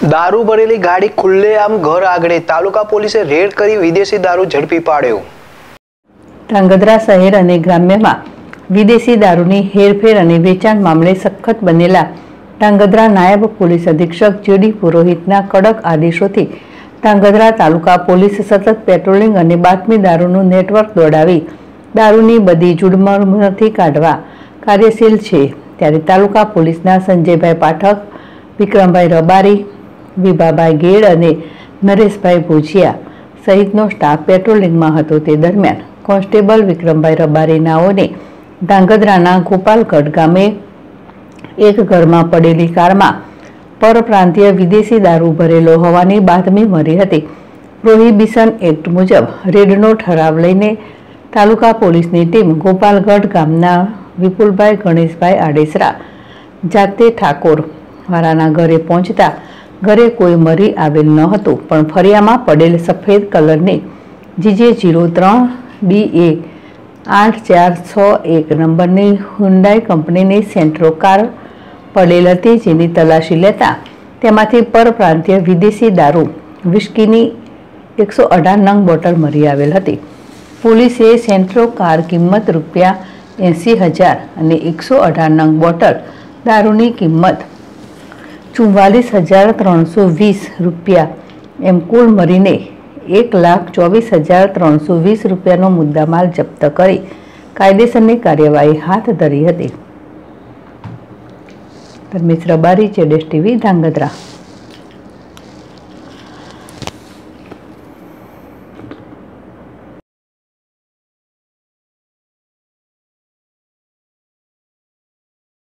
દારૂ ભરેલી ગાડી ખુલ્લેઆમ ઘર આગળ, તાલુકા પોલીસે રેડ કરી વિદેશી દારૂ ઝડપી પાડ્યો। ધ્રાંગધ્રા શહેર અને ગ્રામ્યમાં વિદેશી દારૂની હેરફેર અને વેચાણ મામલે સખત બનેલા ધ્રાંગધ્રા નાયબ પોલીસ અધિક્ષક જીડી પુરોહિતના કડક આદેશોથી ધ્રાંગધ્રા તાલુકા પોલીસ સતત પેટ્રોલિંગ અને બાતમીદારોનું નેટવર્ક દોડાવી દારૂની બધી જુડમરમાંથી કાઢવા કાર્યશીલ છે। ત્યારે તાલુકા પોલીસના સંજયભાઈ પાઠક, વિક્રમભાઈ રબારી, વિભાભાઈ ગેડ અને નરેશભાઈ ભુજિયા સહિતનો સ્ટાફ પેટ્રોલિંગમાં હતો। તે દરમિયાન કોન્સ્ટેબલ વિક્રમભાઈ રબારી નાઓને ધ્રાંગધ્રાના ગોપાલગઢ ગામે એક ઘરમાં પડેલી કારમાં પરપ્રાંતીય વિદેશી દારૂ ભરેલો હોવાની બાતમી મળી હતી। પ્રોહિબિશન એક્ટ મુજબ રેડનો ઠરાવ લઈને તાલુકા પોલીસની ટીમ ગોપાલગઢ ગામના વિપુલભાઈ ગણેશભાઈ આડેસરા જાતે ઠાકોર વાળાના ઘરે પહોંચતા ઘરે કોઈ મરી આવેલ ન હતું, પણ ફરિયામાં પડેલ સફેદ કલરની GJ03 DA 8461 નંબરની હુન્ડાઈ કંપનીની સેન્ટ્રો કાર પડેલ હતી, જેની તલાશી લેતા તેમાંથી પરપ્રાંતીય વિદેશી દારૂ વિસ્કીની 118 નંગ બોટલ મળી આવેલ હતી। પોલીસે સેન્ટ્રો કાર કિંમત ₹80,000 અને 118 નંગ બોટલ દારૂની કિંમત ₹44,320 એમ કુલ મળીને ₹1,24,320નો મુદ્દામાલ જપ્ત કરી કાયદેસરની કાર્યવાહી હાથ ધરી હતી। ધર્મેશ રબારી, ZSTV, ધ્રાંગધ્રા।